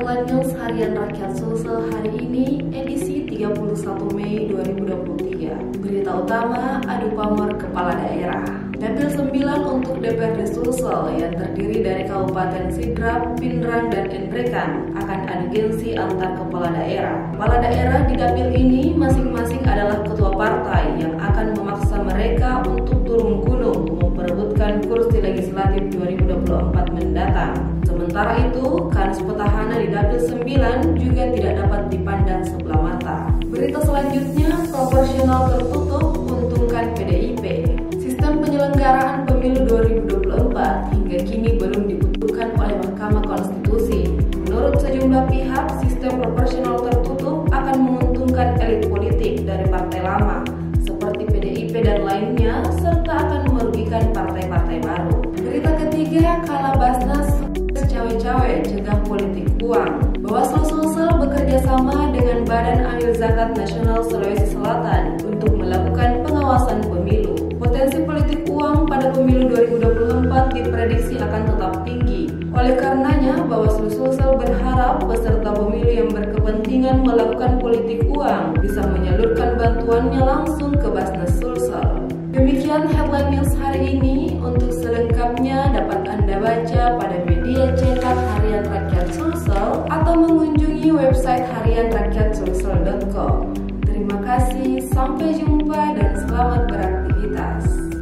Headline News Harian Rakyat Sulsel hari ini, edisi 31 Mei 2023. Berita utama, adu pamor kepala daerah. Dapil 9 untuk DPRD Sulsel yang terdiri dari Kabupaten Sidrap, Pindrang, dan Endrekan akan adu gengsi antar kepala daerah. Kepala daerah di dapil ini masing-masing adalah ketua partai yang akan memaksa mereka untuk turun gunung memperebutkan kursi legislatif 2024 mendatang. Sementara itu, kans petahana di Dapil 9 juga tidak dapat dipandang sebelah mata. Berita selanjutnya, proporsional tertutup untungkan PDIP. Sistem penyelenggaraan pemilu 2024 hingga kini belum diputuskan oleh Mahkamah Konstitusi. Menurut sejumlah pihak, sistem proporsional tertutup akan menguntungkan elit politik dari partai lama, seperti PDIP dan lainnya, serta akan merugikan partai-partai baru. Berita ketiga, kala Basnas cawe-cawe cegah politik uang. Bawaslu Sulsel bekerja sama dengan Badan Amil Zakat Nasional Sulawesi Selatan untuk melakukan pengawasan pemilu. Potensi politik uang pada pemilu 2024 diprediksi akan tetap tinggi. Oleh karenanya, Bawaslu Sulsel berharap peserta pemilu yang berkepentingan melakukan politik uang bisa menyalurkan bantuannya langsung ke Basnas Sulsel. Demikian headline news hari ini. Untuk selengkapnya dapat Anda baca pada media cetak Harian Rakyat Sulsel atau mengunjungi website harianrakyatsulsel.com. Terima kasih, sampai jumpa dan selamat beraktivitas.